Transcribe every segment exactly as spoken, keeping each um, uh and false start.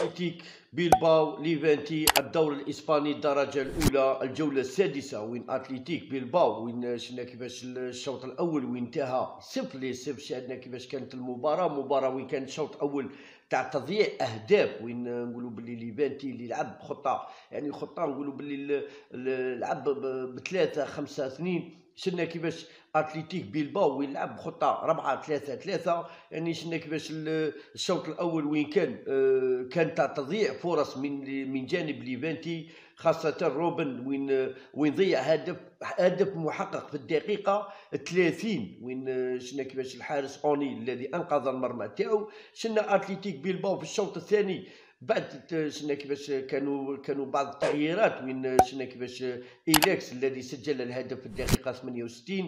اتلتيك بيلباو ليفانتي الدور الاسباني الدرجه الاولى الجوله السادسه، وين اتلتيك بيلباو وين شفنا كيفاش الشوط الاول وين انتهى صفر لصفر. شاهدنا كيفاش كانت المباراه، مباراه وين كان الشوط الاول تاع تضييع اهداف، وين نقولوا باللي ليفانتي اللي لعب بخطه، يعني خطه نقولوا باللي لعب بثلاثه خمسه اثنين. شفنا كيفاش اتلتيك بيلباو وين لعب بخطه أربعة ثلاثة ثلاثة، يعني شفنا كيفاش الشوط الاول وين كان آه كان تاع تضييع فرص من من جانب ليفانتي، خاصه روبن وين وين ضيع هدف هدف محقق في الدقيقه ثلاثين، وين شفنا كيفاش الحارس اوني الذي انقذ المرمى تاعو. شفنا اتلتيك بيلباو في الشوط الثاني بعد شفنا كيفاش كانوا كانوا بعض التغييرات، وين شفنا كيفاش إيليكس الذي سجل الهدف في الدقيقة ثمانية وستين،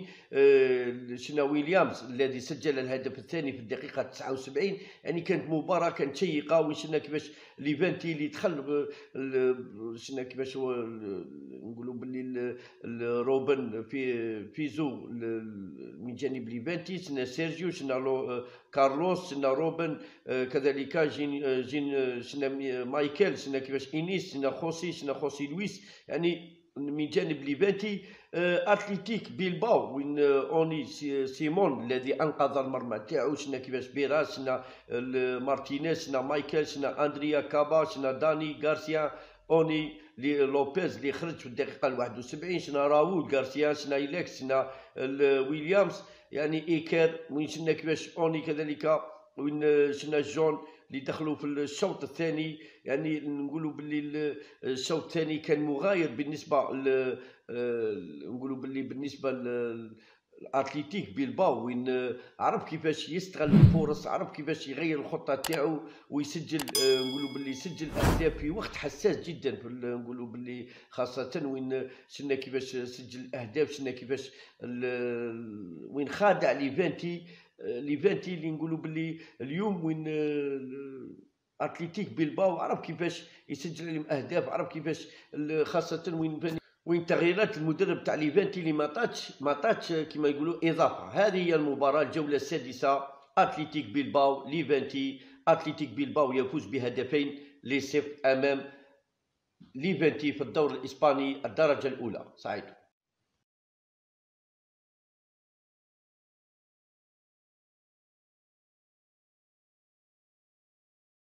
شفنا ويليامز الذي سجل الهدف الثاني في الدقيقة تسعة وسبعين. يعني كانت مباراة كانت شيقة، وشفنا كيفاش ليفانتي اللي دخل، شفنا كيفاش نقولوا باللي روبن في فيزو من جانب ليفانتي، شفنا سيرجيو، شفنا كارلوس، شفنا روبن، كذلك جين جين شفنا مايكل، شفنا كيفاش انيس، شفنا خوسي، شفنا خوسي لويس. يعني من جانب ليفانتي اتلتيك بيلباو وين اوني سيمون الذي انقذ المرمى تاعو، شفنا كيفاش بيراس، شفنا مارتينيز، شفنا مايكل، شفنا اندريا كابا، شفنا داني غارسيا، اوني لوبيز اللي خرج في الدقيقه واحد وسبعين، شفنا راؤول غارسيا، شفنا إيليكس، شفنا ويليامز، يعني ايكر. وين شفنا كيفاش اوني كذلك، وين شفنا جون اللي دخلوا في الشوط الثاني. يعني نقولوا باللي الشوط الثاني كان مغاير بالنسبه ل نقولوا باللي بالنسبه الاتليتيك بيلباو، وين عرف كيفاش يستغل الفرص، عرف كيفاش يغير الخطه تاعو ويسجل، نقولوا باللي يسجل اهداف في وقت حساس جدا، في نقولوا باللي خاصه وين شفنا كيفاش سجل اهداف، شفنا كيفاش وين خادع ليفانتي ليفانتي اللي نقولوا باللي اليوم وين اتلتيك بيلباو عرف كيفاش يسجل لهم اهداف، عرف كيفاش خاصه وين وين تغييرات المدرب تاع ليفانتي اللي ما عطاتش ما عطاتش كما يقولوا اضافه. هذه هي المباراه الجوله السادسه، اتلتيك بيلباو ليفانتي. اتلتيك بيلباو يفوز بهدفين لصفر امام ليفانتي في الدور الاسباني الدرجه الاولى. سعيد.